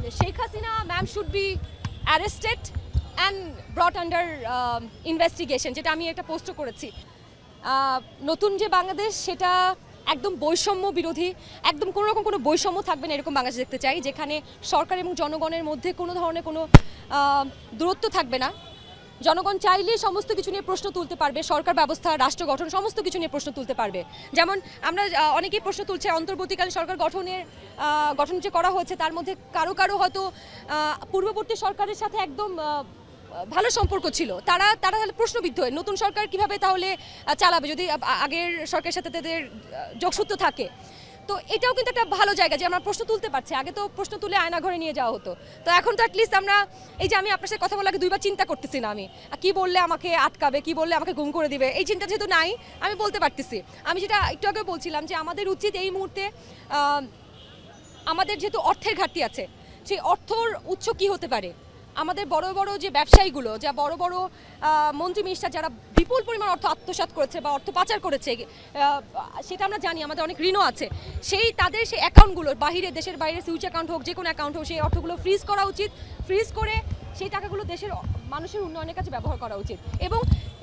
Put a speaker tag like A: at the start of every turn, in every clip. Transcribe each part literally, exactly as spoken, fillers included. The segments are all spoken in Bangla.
A: Sheikh Hasina ma'am should be arrested and brought under uh, investigation, যেটা আমি একটা পোস্ট করেছি। নতুন যে বাংলাদেশ সেটা একদম বৈষম্য বিরোধী, একদম কোনো রকম কোনো বৈষম্য থাকবে না এরকম বাংলাদেশ দেখতে চাই, যেখানে সরকার এবং জনগণের মধ্যে কোনো ধরনের কোনো দূরত্ব থাকবে না। জনগণ চাইলে সমস্ত কিছু নিয়ে প্রশ্ন তুলতে পারবে, সরকার ব্যবস্থা, রাষ্ট্র গঠন সমস্ত কিছু নিয়ে প্রশ্ন তুলতে পারবে। যেমন আমরা অনেকেই প্রশ্ন তুলছে অন্তর্বর্তীকালীন সরকার গঠনের গঠন যে করা হয়েছে তার মধ্যে কারো কারো হয়তো পূর্ববর্তী সরকারের সাথে একদম ভালো সম্পর্ক ছিল, তারা তারা তাহলে প্রশ্নবিদ্ধ হয় নতুন সরকার কিভাবে তাহলে চালাবে যদি আগের সরকারের সাথে তাদের যোগসূত্র থাকে। তো এটাও কিন্তু একটা ভালো জায়গা যে আমরা প্রশ্ন তুলতে পারছি। আগে তো প্রশ্ন তুলে আয়না ঘরে নিয়ে যাওয়া হতো, তো এখন তো অ্যাটলিস্ট আমরা এই যে আমি আপনার সাথে কথা বলাকে দুইবার চিন্তা করতেছি না, আমি কি বললে আমাকে আটকাবে, কি বললে আমাকে গুম করে দিবে, এই চিন্তা যেহেতু নাই আমি বলতে পারতেছি। আমি যেটা একটু আগে বলছিলাম যে আমাদের উচিত এই মুহূর্তে আমাদের যেহেতু অর্থের ঘাটতি আছে, সেই অর্থর উৎস কি হতে পারে। আমাদের বড় বড় যে ব্যবসায়ীগুলো, যা বড় বড় মন্ত্রী মিনিস্টার যারা বিপুল পরিমাণ অর্থ আত্মসাৎ করেছে বা অর্থ পাচার করেছে, সেটা আমরা জানি, আমাদের অনেক ঋণও আছে, সেই তাদের সেই অ্যাকাউন্টগুলো বাইরে, দেশের বাইরে সুইচ অ্যাকাউন্ট হোক, যে কোনো অ্যাকাউন্ট হোক, সেই অর্থগুলো ফ্রিজ করা উচিত। ফ্রিজ করে সেই টাকাগুলো দেশের মানুষের উন্নয়নের কাছে ব্যবহার করা উচিত। এবং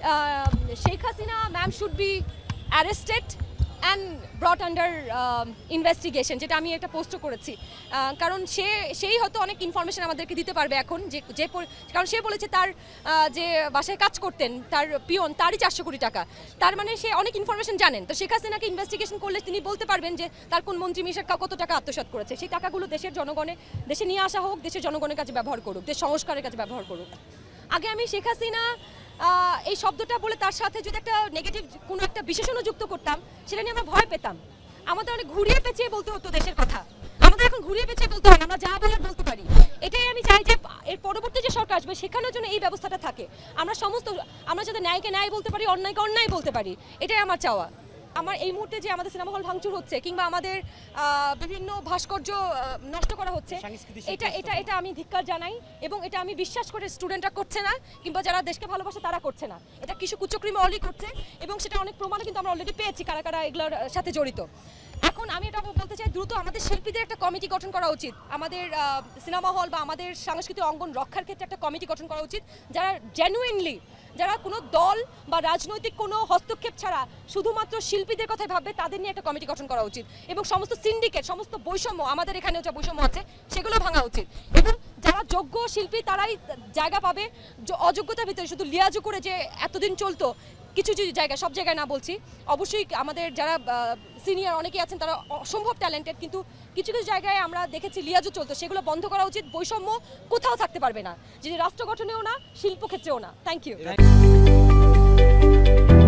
A: Sheikh Hasina ma'am should be arrested and brought under investigation, যেটা আমি একটা পোস্ট করেছি। কারণ সে সেই হয়তো অনেক ইনফরমেশন আমাদেরকে দিতে পারবে এখন, যে যে কারণ সে বলেছে তার যে বাসায় কাজ করতেন তার পিয়ন, তারই চারশো কোটি টাকা, তার মানে সে অনেক ইনফরমেশন জানেন। তো শেখ হাসিনাকে ইনভেস্টিগেশন করলে তিনি বলতে পারবেন যে তার কোন মন্ত্রী মিনিস্টার কত টাকা আত্মসাৎ করেছে। সেই টাকাগুলো দেশের জনগণের দেশে নিয়ে আসা হোক, দেশের জনগণের কাছে ব্যবহার করুক, দেশ সংস্কারের কাছে ব্যবহার করুক। আগে আমি শেখ হাসিনা এই শব্দটা বলে তার সাথে যদি একটা নেগেটিভ কোনো একটা বিশেষণ যুক্ত করতাম, সেটা নিয়ে আমরা ভয় পেতাম। আমাদের অনেক ঘুরিয়ে পেঁচিয়ে বলতে হতো দেশের কথা, আমাদের এখন ঘুরিয়ে পেঁচিয়ে বলতে হয়, আমরা যা বলার বলতে পারি। এটাই আমি চাই যে এর পরবর্তী যে সরকার আসবে সেখানের জন্য এই ব্যবস্থাটা থাকে, আমরা সমস্ত আমরা যাতে ন্যায়কে ন্যায় বলতে পারি, অন্যায়কে অন্যায় বলতে পারি, এটাই আমার চাওয়া। আমার এই মুহূর্তে যে আমাদের সিনেমা হল ভাঙচুর হচ্ছে কিংবা আমাদের বিভিন্ন ভাস্কর্য নষ্ট করা হচ্ছে, এটা এটা এটা আমি ধিক্কার জানাই এবং এটা আমি বিশ্বাস করে স্টুডেন্টরা করছে না কিংবা যারা দেশকে ভালোবাসে তারা করছে না, এটা কিছু কুচক্রী মহলই করছে এবং সেটা অনেক প্রমাণও কিন্তু আমরা অলরেডি পেয়েছি কারা কারা এগুলোর সাথে জড়িত। এখন আমি এটা বলতে চাই, দ্রুত আমাদের শিল্পীদের একটা কমিটি গঠন করা উচিত, আমাদের সিনেমা হল বা আমাদের সাংস্কৃতিক অঙ্গন রক্ষার ক্ষেত্রে একটা কমিটি গঠন করা উচিত, যারা জেনুইনলি, যারা কোনো দল বা রাজনৈতিক কোনো হস্তক্ষেপ ছাড়া শুধুমাত্র শিল্পীদের কথাই ভাববে, তাদের নিয়ে একটা কমিটি গঠন করা উচিত। এবং সমস্ত সিন্ডিকেট, সমস্ত বৈষম্য, আমাদের এখানেও যা বৈষম্য আছে সেগুলো ভাঙা উচিত এবং যারা যোগ্য শিল্পী তারাই জায়গা পাবে। অযোগ্যতার ভিতরে শুধু লিয়াজু করে যে এতদিন চলতো, কিছু কিছু জায়গায়, সব জায়গায় না বলছি, অবশ্যই আমাদের যারা সিনিয়র অনেকেই আছেন তারা অসম্ভব ট্যালেন্টেড, কিন্তু কিছু কিছু জায়গায় আমরা দেখেছি লিয়াজু চলতো, সেগুলো বন্ধ করা উচিত। বৈষম্য কোথাও থাকতে পারবে না, যদি রাষ্ট্র গঠনেও না, শিল্প ক্ষেত্রেও না। Thank you.